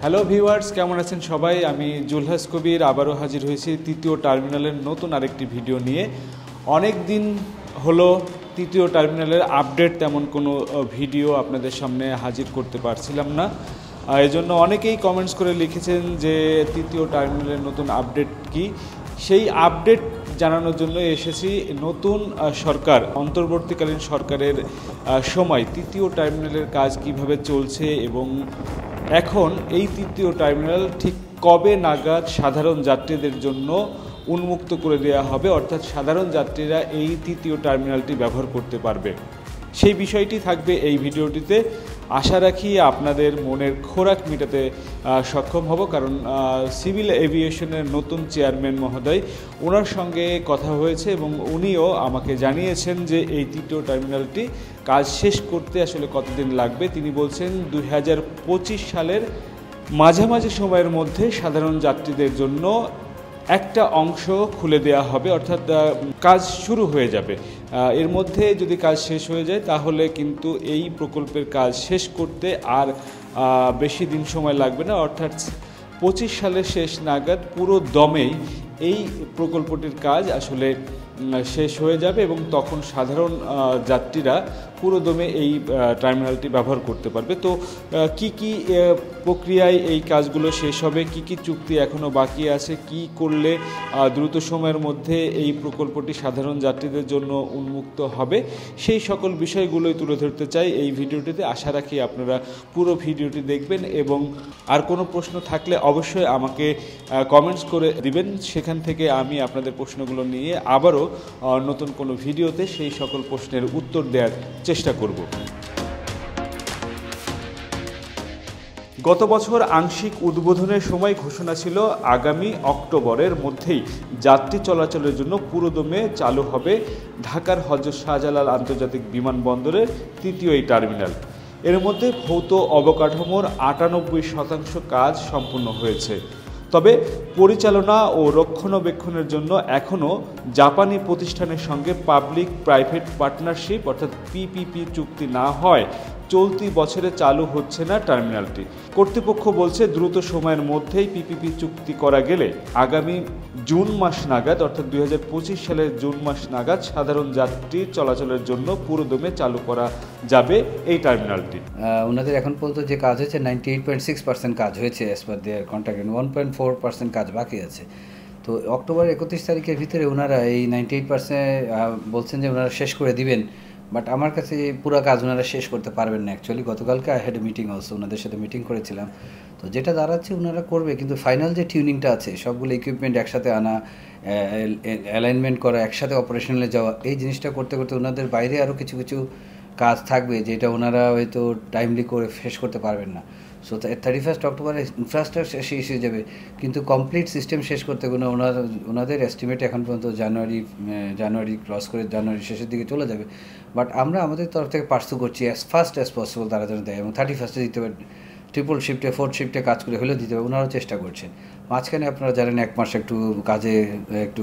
Hello viewers, কেমন আছেন সবাই? আমি জুলহাস কবির আবারও হাজির হয়েছি তৃতীয় টার্মিনালের নতুন আরেকটি ভিডিও নিয়ে। অনেক দিন হলো তৃতীয় টার্মিনালের আপডেট তেমন কোনো ভিডিও আপনাদের সামনে হাজির করতে পারছিলাম না। এই জন্য অনেকেই কমেন্টস করে লিখেছেন যে তৃতীয় টার্মিনালের নতুন আপডেট কি। সেই আপডেট জানানোর জন্য এসেছি। নতুন সরকার, অন্তর্বর্তীকালীন সরকারের সময় তৃতীয় টার্মিনালের কাজ কিভাবে চলছে এবং এখন এই তৃতীয় টার্মিনাল ঠিক কবে নাগাদ সাধারণ যাত্রীদের জন্য উন্মুক্ত করে দেওয়া হবে, অর্থাৎ সাধারণ যাত্রীরা এই তৃতীয় টার্মিনালটি ব্যবহার করতে পারবে, সেই বিষয়টি থাকবে এই ভিডিওটিতে। আশা রাখি আপনাদের মনের খোরাক মেটাতে সক্ষম হব, কারণ সিভিল এভিয়েশনের নতুন চেয়ারম্যান মহোদয়, ওনার সঙ্গে কথা হয়েছে এবং উনিও আমাকে জানিয়েছেন যে এই তৃতীয় টার্মিনালটি কাজ শেষ করতে আসলে কতদিন লাগবে। তিনি বলছেন 2025 সালের মাঝামাঝি সময়ের মধ্যে সাধারণ যাত্রীদের জন্য একটা অংশ খুলে দেওয়া হবে, অর্থাৎ কাজ শুরু হয়ে যাবে। এর মধ্যে যদি কাজ শেষ হয়ে যায় তাহলে কিন্তু এই প্রকল্পের কাজ শেষ করতে আর বেশি দিন সময় লাগবে না, অর্থাৎ 25 সালের শেষ নাগাদ পুরো দমেই এই প্রকল্পটির কাজ আসলে শেষ হয়ে যাবে এবং তখন সাধারণ যাত্রীরা পুরো দমে এই টার্মিনালটি ব্যবহার করতে পারবে। তো কি কি প্রক্রিয়ায় এই কাজগুলো শেষ হবে, কি কি চুক্তি এখনও বাকি আছে, কি করলে দ্রুত সময়ের মধ্যে এই প্রকল্পটি সাধারণ যাত্রীদের জন্য উন্মুক্ত হবে, সেই সকল বিষয়গুলোই তুলে ধরতে চাই এই ভিডিওটিতে। আশা রাখি আপনারা পুরো ভিডিওটি দেখবেন এবং আর কোনো প্রশ্ন থাকলে অবশ্যই আমাকে কমেন্টস করে দিবেন। সেখান থেকে আমি আপনাদের প্রশ্নগুলো নিয়ে আবারও নতুন কোনো ভিডিওতে সেই সকল প্রশ্নের উত্তর দেওয়ার চেষ্টা করব। গত বছর আংশিক উদ্বোধনের সময় ঘোষণা ছিল আগামী অক্টোবরের মধ্যেই যাত্রী চলাচলের জন্য পুরোদমে চালু হবে ঢাকার হযরত শাহজালাল আন্তর্জাতিক বিমানবন্দরের তৃতীয় এই টার্মিনাল। এর মধ্যে ভৌত অবকাঠামোর 98% কাজ সম্পূর্ণ হয়েছে। তবে পরিচালনা ও রক্ষণাবেক্ষণের জন্য এখনও জাপানি প্রতিষ্ঠানের সঙ্গে পাবলিক প্রাইভেট পার্টনারশিপ অর্থাৎ পিপিপি চুক্তি না হয় চলতি বছরে চালু হচ্ছে না টার্মিনালটি। কর্তৃপক্ষ বলছে দ্রুত সময়ের মধ্যেই পিপিপি চুক্তি করা গেলে আগামী জুন মাস নাগাদ, অর্থাৎ 2025 সালের জুন মাস নাগাদ সাধারণ যাত্রী চলাচলের জন্য পুরোদমে চালু করা যাবে এই টার্মিনালটি। ওনাদের এখন পর্যন্ত যে কাজ হয়েছে 98.6% কাজ হয়েছে অ্যাজ পার দেয়ার কন্ট্রাক্ট, 1.4% কাজ বাকি আছে। তো অক্টোবর 31 তারিখের ভিতরে ওনারা এই 98% বলছেন যে ওনারা শেষ করে দিবেন, বাট আমার কাছে পুরো কাজ ওনারা শেষ করতে পারবেন না। অ্যাকচুয়ালি গতকালকে আই হ্যাড মিটিং অলসো, ওনাদের সাথে মিটিং করেছিলাম। তো যেটা দাঁড়াচ্ছে ওনারা করবে, কিন্তু ফাইনাল যে টিউনিংটা আছে, সবগুলো ইকুইপমেন্ট একসাথে আনা, অ্যালাইনমেন্ট করা, একসাথে অপারেশনালে যাওয়া, এই জিনিসটা করতে করতে ওনাদের বাইরে আরও কিছু কিছু কাজ থাকবে যেটা ওনারা হয়তো টাইমলি করে শেষ করতে পারবেন না। সো 31 অক্টোবরে ইনফ্রাস্ট্রাকচার শেষ হয়ে যাবে, কিন্তু কমপ্লিট সিস্টেম শেষ করতে কোনো ওনাদের এস্টিমেট এখন পর্যন্ত জানুয়ারি ক্রস করে জানুয়ারি শেষের দিকে চলে যাবে। বাট আমরা আমাদের তরফ থেকে পার্সু করছি অ্যাজ ফাস্ট অ্যাজ পসিবল তারা যেন দেয় এবং 31 দিতে পারে, ট্রিপল শিফটে 4th শিফটে কাজ করে হলেও দিতে পারে। ওনারাও চেষ্টা করছেন। মাঝখানে আপনারা জানেন 1 মাস একটু কাজে একটু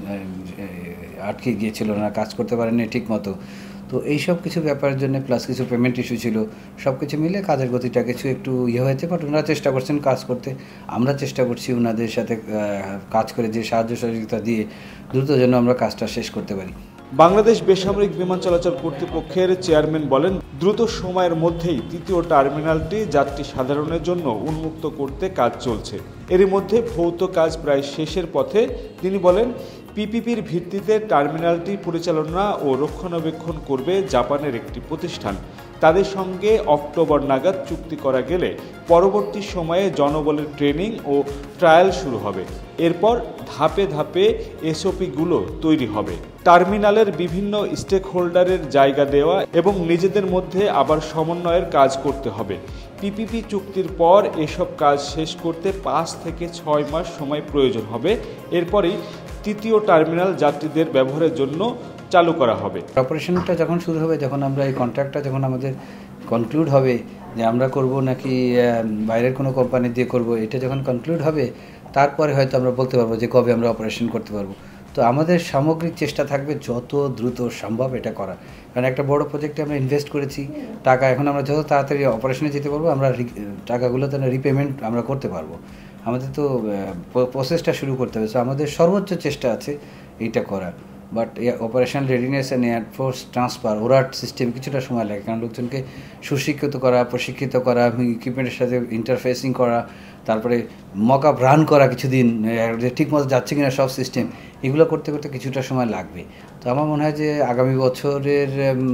আটকে গিয়েছিল, ওনারা কাজ করতে পারেননি ঠিক মতো। তো এইসব কিছু ব্যাপারের জন্য প্লাস কিছু পেমেন্ট ইস্যু ছিল, সব কিছু মিলে কাজের গতিটা কিছু একটু হয়েছে। বাট ওনারা চেষ্টা করছেন কাজ করতে, আমরা চেষ্টা করছি ওনাদের সাথে কাজ করে যে সাহায্য সহযোগিতা দিয়ে দ্রুত যেন আমরা কাজটা শেষ করতে পারি। বাংলাদেশ বেসামরিক বিমান চলাচল কর্তৃপক্ষের চেয়ারম্যান বলেন, দ্রুত সময়ের মধ্যেই তৃতীয় টার্মিনালটি যাত্রী সাধারণের জন্য উন্মুক্ত করতে কাজ চলছে। এরই মধ্যে ভৌত কাজ প্রায় শেষের পথে। তিনি বলেন, পিপিপির ভিত্তিতে টার্মিনালটি পরিচালনা ও রক্ষণাবেক্ষণ করবে জাপানের একটি প্রতিষ্ঠান। তাদের সঙ্গে অক্টোবর নাগাদ চুক্তি করা গেলে পরবর্তী সময়ে জনবলের ট্রেনিং ও ট্রায়াল শুরু হবে। এরপর ধাপে ধাপে এসওপিগুলো তৈরি হবে। টার্মিনালের বিভিন্ন স্টেক হোল্ডারের জায়গা দেওয়া এবং নিজেদের মধ্যে আবার সমন্বয়ের কাজ করতে হবে। পিপিপি চুক্তির পর এসব কাজ শেষ করতে 5 থেকে 6 মাস সময় প্রয়োজন হবে। এরপরই তৃতীয় টার্মিনাল যাত্রীদের ব্যবহারের জন্য চালু করা হবে। অপারেশনটা যখন শুরু হবে, যখন আমরা এই কন্ট্রাক্টটা যখন আমাদের কনক্লুড হবে যে আমরা করব নাকি বাইরের কোনো কোম্পানি দিয়ে করব, এটা যখন কনক্লুড হবে তারপরে হয়তো আমরা বলতে পারবো যে কবে আমরা অপারেশন করতে পারবো। তো আমাদের সামগ্রিক চেষ্টা থাকবে যত দ্রুত সম্ভব এটা করা, কারণ একটা বড় প্রজেক্টে আমরা ইনভেস্ট করেছি টাকা, এখন আমরা যত তাড়াতাড়ি অপারেশনে যেতে পারবো আমরা টাকাগুলো তো রিপেমেন্ট আমরা করতে পারবো। আমাদের তো প্রসেসটা শুরু করতে হবে, সো আমাদের সর্বোচ্চ চেষ্টা আছে এইটা করা। But operational readiness and air force transfer ওরাট সিস্টেম কিছুটা সময় লাগে, কারণ লোকজনকে সুশিক্ষিত করা, প্রশিক্ষিত করা, ইকুইপমেন্টের সাথে ইন্টারফেসিং করা, তারপরে মক আপ রান করা কিছুদিন, যে ঠিকমতো যাচ্ছে কিনা সব সিস্টেম, এগুলো করতে করতে কিছুটা সময় লাগবে। তো আমার মনে হয় যে আগামী বছরের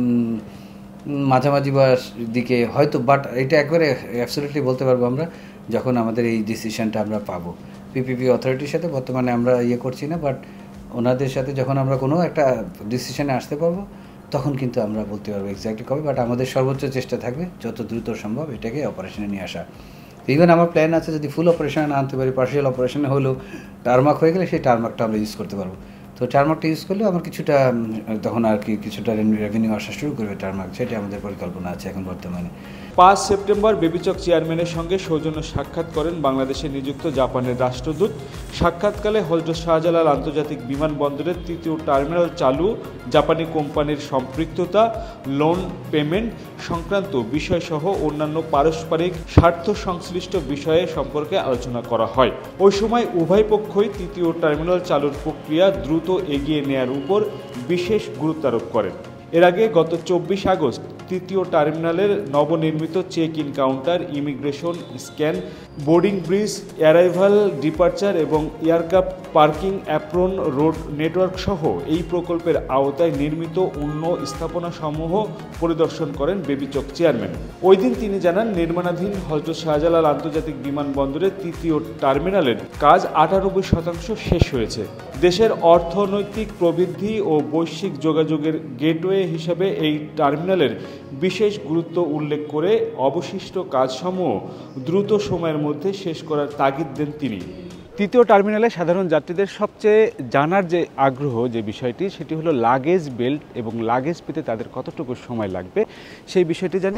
মাঝামাঝি বা দিকে হয়তো, বাট এটা একবারে অ্যাবসলিউটলি বলতে পারবো আমরা যখন আমাদের এই ডিসিশনটা আমরা পাবো। পিপিপি অথরিটির সাথে বর্তমানে আমরা করছি না, বাট ওনাদের সাথে যখন আমরা কোনো একটা ডিসিশনে আসতে পারবো তখন কিন্তু আমরা বলতে পারবো এক্স্যাক্টলি কবে। বাট আমাদের সর্বোচ্চ চেষ্টা থাকবে যত দ্রুত সম্ভব এটাকে অপারেশনে নিয়ে আসা। ইভেন আমার প্ল্যান আছে যদি ফুল অপারেশনে না আনতে পারি, পার্শিয়াল অপারেশনে হলেও টার্মার্ক হয়ে গেলে সেই টার্মার্কটা আমরা ইউজ করতে পারবো। তো টার্মার্কটা ইউজ করলেও আমার কিছুটা তখন আর কি কিছুটা রেভিনিউ আসা শুরু করবে টার্মার্ক, সেটা আমাদের পরিকল্পনা আছে এখন বর্তমানে। 5 সেপ্টেম্বর বেবিচক চেয়ারম্যানের সঙ্গে সৌজন্য সাক্ষাৎ করেন বাংলাদেশে নিযুক্ত জাপানের রাষ্ট্রদূত। সাক্ষাৎকালে হযরত শাহজালাল আন্তর্জাতিক বিমানবন্দরের 3য় টার্মিনাল চালু, জাপানি কোম্পানির সম্পৃক্ততা, লোন পেমেন্ট সংক্রান্ত বিষয়সহ অন্যান্য পারস্পরিক স্বার্থ সংশ্লিষ্ট বিষয়ে সম্পর্কে আলোচনা করা হয়। ওই সময় উভয় পক্ষই 3য় টার্মিনাল চালুর প্রক্রিয়া দ্রুত এগিয়ে নেয়ার উপর বিশেষ গুরুত্ব আরোপ করেন। এর আগে গত 24 আগস্ট 3য় টার্মিনালের নবনির্মিত check in counter, immigration, scan, boarding bridge, arrival, departure এবং aircraft parking apron road network সহ এই প্রকল্পের আওতায় নির্মিত অন্য স্থাপনাসমূহ পরিদর্শন করেন বেবিচক চেয়ারম্যান। ওই দিন তিনি জানান, নির্মাণাধীন হযরত শাহজালাল আন্তর্জাতিক বিমানবন্দরের 3য় টার্মিনালের কাজ 98% শেষ হয়েছে। দেশের অর্থনৈতিক প্রবৃদ্ধি ও বৈশ্বিক যোগাযোগের গেটওয়ে হিসেবে এই টার্মিনালের বিশেষ গুরুত্ব উল্লেখ করে অবশিষ্ট কাজসমূহ দ্রুত সময়ের মধ্যে শেষ করার তাগিদ দেন তিনি। 3য় টার্মিনালে সাধারণ যাত্রীদের সবচেয়ে জানার যে আগ্রহ যে বিষয়টি, সেটি হলো লাগেজ বেল্ট এবং লাগেজ পেতে তাদের কতটুকু সময় লাগবে সেই বিষয়টি জানি।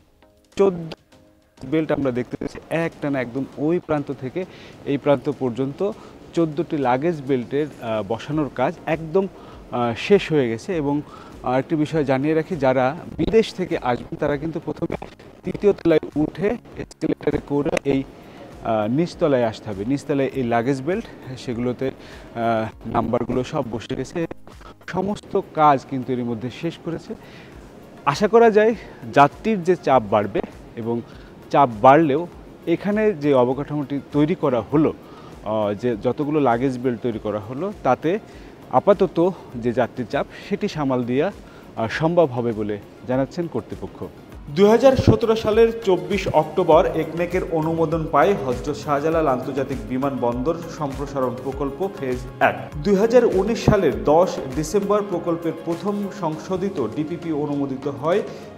14 বেল্ট আমরা দেখতে পাচ্ছি একটানা একদম ওই প্রান্ত থেকে এই প্রান্ত পর্যন্ত 14টি লাগেজ বেল্টের বসানোর কাজ একদম শেষ হয়ে গেছে। এবং আরেকটি বিষয় জানিয়ে রাখি, যারা বিদেশ থেকে আসবেন তারা কিন্তু প্রথমে 3য় তলায় উঠে এসকেলেটরে করে এই নিচতলায় আসতে হবে। নিচতলায় এই লাগেজ বেল্ট, সেগুলোতে নাম্বারগুলো সব বসে গেছে, সমস্ত কাজ কিন্তু এর মধ্যে শেষ করেছে। আশা করা যায় যাত্রীর যে চাপ বাড়বে, এবং চাপ বাড়লেও এখানে যে অবকাঠামোটি তৈরি করা হলো, যে যতগুলো লাগেজ বেল্ট তৈরি করা হলো, তাতে আপাতত যে যাত্রীর চাপ সেটি সামাল দেওয়া সম্ভব হবে বলে জানাচ্ছেন কর্তৃপক্ষ। 2017 সালের 24 অক্টোবর একনেকের অনুমোদন পায় হযরত শাহজালাল আন্তর্জাতিক বিমানবন্দর সম্প্রসারণ প্রকল্প ফেজ 1। 2019 সালের 10 ডিসেম্বর প্রকল্পের প্রথম সংশোধিত ডিপিপি অনুমোদিত হয়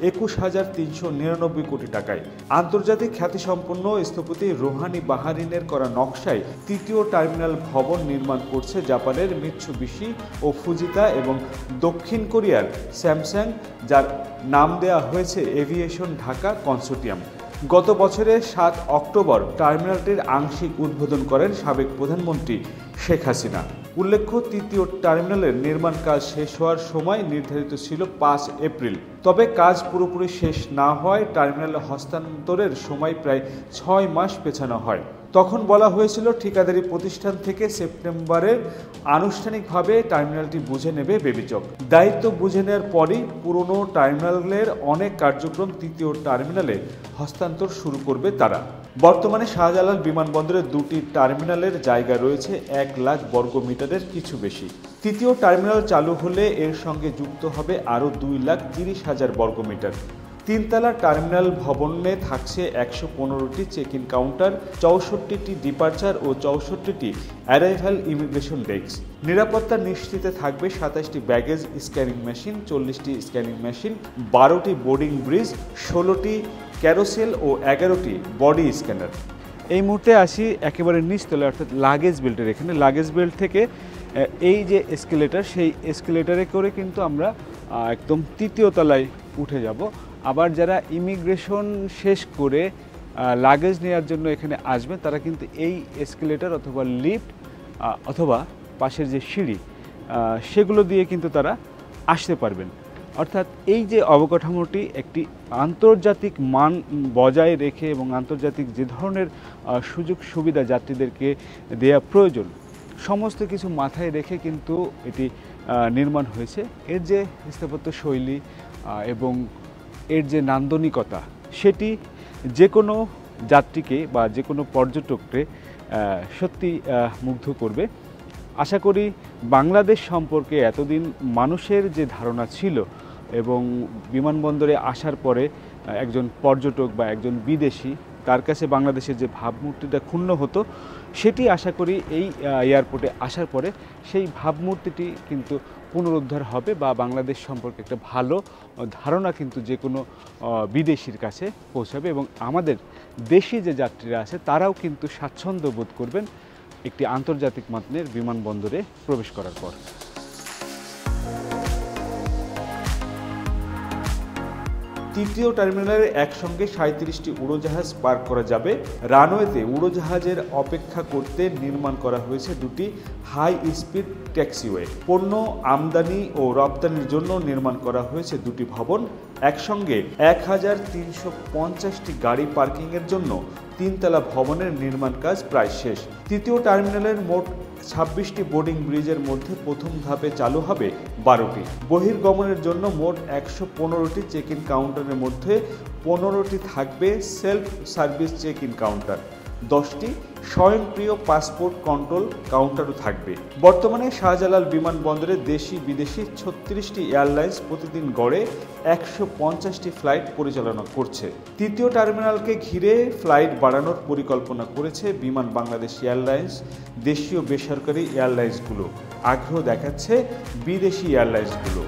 21,399 কোটি টাকায়। আন্তর্জাতিক খ্যাতিসম্পন্ন স্থপতি রোহানি বাহারিনের করা নকশায় 3য় টার্মিনাল ভবন নির্মাণ করছে জাপানের মিৎসুবিশি ও ফুজিতা এবং দক্ষিণ কোরিয়ার স্যামসাং, যার নাম দেয়া হয়েছে এভিয়েশন ঢাকা কনসোর্টিয়াম। গত বছরের 7 অক্টোবর টার্মিনালটির আংশিক উদ্বোধন করেন সাবেক প্রধানমন্ত্রী শেখ হাসিনা। উল্লেখ্য, 3য় টার্মিনালের নির্মাণ কাজ শেষ হওয়ার সময় নির্ধারিত ছিল 5 এপ্রিল। তবে কাজ পুরোপুরি শেষ না হওয়ায় টার্মিনাল হস্তান্তরের সময় প্রায় 6 মাস পেছানো হয়। তখন বলা হয়েছিল ঠিকাদারি প্রতিষ্ঠান থেকে সেপ্টেম্বরে আনুষ্ঠানিকভাবে টার্মিনালটি বুঝে নেবে বেবিচক। দায়িত্ব বুঝে নেওয়ার পরই পুরনো টার্মিনালের অনেক কার্যক্রম 3য় টার্মিনালে হস্তান্তর শুরু করবে তারা। বর্তমানে শাহজালাল বিমানবন্দরের 2টি টার্মিনালের জায়গা রয়েছে 1 লাখ বর্গমিটারের কিছু বেশি। 3য় টার্মিনাল চালু হলে এর সঙ্গে যুক্ত হবে আরও 2,30,000 বর্গমিটার। 3তলা টার্মিনাল ভবনে থাকছে 115টি চেক ইন কাউন্টার, 64টি ডিপার্চার ও 64টি অ্যারাইভাল ইমিগ্রেশন ডেস্ক। নিরাপত্তা নিশ্চিতে থাকবে 27টি ব্যাগেজ স্ক্যানিং মেশিন, 40টি স্ক্যানিং মেশিন, 12টি বোর্ডিং ব্রিজ, 16টি ক্যারোসেল ও 11টি বডি স্ক্যানার। এই মুহূর্তে আসি একেবারে নিচতলায়, অর্থাৎ লাগেজ বেল্টের এখানে। লাগেজ বেল্ট থেকে এই যে এসকেলেটর, সেই এসকেলেটরে করে কিন্তু আমরা একদম 3য় তলায় উঠে যাব। আবার যারা ইমিগ্রেশন শেষ করে লাগেজ নেওয়ার জন্য এখানে আসবেন, তারা কিন্তু এই এসকেলেটর অথবা লিফট অথবা পাশের যে সিঁড়ি, সেগুলো দিয়ে কিন্তু তারা আসতে পারবেন। অর্থাৎ এই যে অবকাঠামোটি একটি আন্তর্জাতিক মান বজায় রেখে এবং আন্তর্জাতিক যে ধরনের সুযোগ সুবিধা যাত্রীদেরকে দেয়া প্রয়োজন সমস্ত কিছু মাথায় রেখে কিন্তু এটি নির্মাণ হয়েছে। এর যে স্থাপত্য শৈলী এবং এর যে নান্দনিকতা সেটি যে কোনো যাত্রীকে বা যে কোনো পর্যটককে সত্যি মুগ্ধ করবে। আশা করি বাংলাদেশ সম্পর্কে এতদিন মানুষের যে ধারণা ছিল এবং বিমানবন্দরে আসার পরে একজন পর্যটক বা একজন বিদেশি তার কাছে বাংলাদেশের যে ভাবমূর্তিটা ক্ষুণ্ণ হতো সেটি আশা করি এই এয়ারপোর্টে আসার পরে সেই ভাবমূর্তিটি কিন্তু পুনরুদ্ধার হবে বা বাংলাদেশ সম্পর্কে একটা ভালো ধারণা কিন্তু যে কোনো বিদেশির কাছে পৌঁছাবে এবং আমাদের দেশি যে যাত্রীরা আছে তারাও কিন্তু স্বাচ্ছন্দ্য বোধ করবেন একটি আন্তর্জাতিক মানের বিমানবন্দরে প্রবেশ করার পর। তৃতীয় টার্মিনালে একসঙ্গে 37টি উড়োজাহাজ পার্ক করা যাবে। রানওয়েতে উড়োজাহাজের অপেক্ষা করতে নির্মাণ করা হয়েছে দুটি হাই স্পিড ট্যাক্সিওয়ে। পণ্য আমদানি ও রপ্তানির জন্য নির্মাণ করা হয়েছে দুটি ভবন। একসঙ্গে 1350টি গাড়ি পার্কিংয়ের জন্য 3তলা ভবনের নির্মাণ কাজ প্রায় শেষ। তৃতীয় টার্মিনালের মোট 26টি বোর্ডিং ব্রিজের মধ্যে প্রথম ধাপে চালু হবে 12টি। বহির্গমনের জন্য মোট 115টি চেক ইন কাউন্টারের মধ্যে 15টি থাকবে self service check in counter, 10টি স্বয়ংক্রিয় পাসপোর্ট কন্ট্রোল কাউন্টারও থাকবে। বর্তমানে শাহজালাল বিমানবন্দরে দেশি বিদেশি 36টি এয়ারলাইন্স প্রতিদিন গড়ে 150টি ফ্লাইট পরিচালনা করছে। তৃতীয় টার্মিনালকে ঘিরে ফ্লাইট বাড়ানোর পরিকল্পনা করেছে বিমান বাংলাদেশ এয়ারলাইন্স। দেশীয় বেসরকারি এয়ারলাইন্সগুলো আগ্রহ দেখাচ্ছে বিদেশি এয়ারলাইন্সগুলো।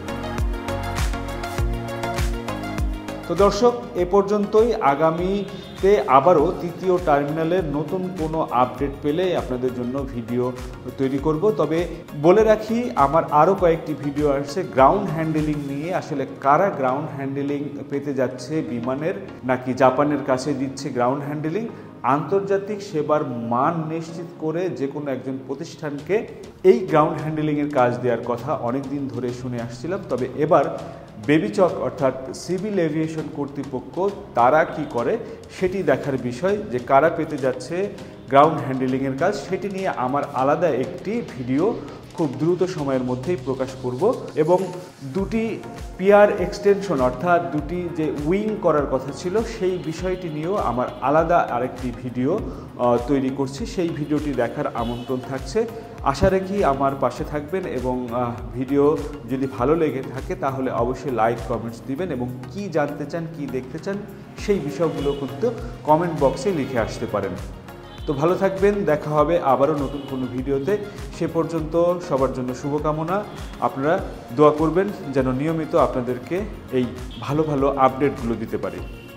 তো দর্শক, এ পর্যন্তই। আগামীতে আবারও তৃতীয় টার্মিনালের নতুন কোনো আপডেট পেলে আপনাদের জন্য ভিডিও তৈরি করব। তবে বলে রাখি, আমার আরও কয়েকটি ভিডিও আসছে গ্রাউন্ড হ্যান্ডেলিং নিয়ে। আসলে কারা গ্রাউন্ড হ্যান্ডেলিং পেতে যাচ্ছে বিমানের, নাকি জাপানের কাছে দিচ্ছে গ্রাউন্ড হ্যান্ডেলিং। আন্তর্জাতিক সেবার মান নিশ্চিত করে যে কোনো একজন প্রতিষ্ঠানকে এই গ্রাউন্ড হ্যান্ডেলিংয়ের কাজ দেওয়ার কথা অনেক দিন ধরে শুনে আসছিলাম। তবে এবার বেবিচক অর্থাৎ সিভিল এভিয়েশন কর্তৃপক্ষ তারা কি করে সেটি দেখার বিষয়, যে কারা পেতে যাচ্ছে গ্রাউন্ড হ্যান্ডেলিংয়ের কাজ, সেটি নিয়ে আমার আলাদা একটি ভিডিও খুব দ্রুত সময়ের মধ্যেই প্রকাশ করব। এবং দুটি পিয়ার এক্সটেনশন অর্থাৎ দুটি যে উইং করার কথা ছিল সেই বিষয়টি নিয়েও আমার আলাদা আরেকটি ভিডিও তৈরি করছি। সেই ভিডিওটি দেখার আমন্ত্রণ থাকছে। আশা রাখি আমার পাশে থাকবেন এবং ভিডিও যদি ভালো লেগে থাকে তাহলে অবশ্যই লাইক কমেন্টস দিবেন এবং কি জানতে চান, কি দেখতে চান সেই বিষয়গুলো কিন্তু কমেন্ট বক্সে লিখে আসতে পারেন। তো ভালো থাকবেন, দেখা হবে আবারও নতুন কোনো ভিডিওতে। সে পর্যন্ত সবার জন্য শুভকামনা। আপনারা দোয়া করবেন যেন নিয়মিত আপনাদেরকে এই ভালো ভালো আপডেটগুলো দিতে পারি।